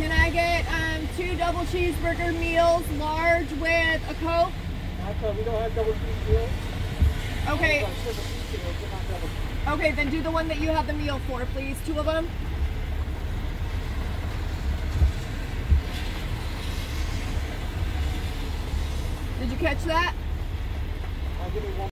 Can I get 2 double cheeseburger meals, large with a Coke? We don't have double cheese meals. Okay. Triple cheese meals, but not double cheese. Okay, then do the one that you have the meal for, please. 2 of them. Did you catch that? Give me one.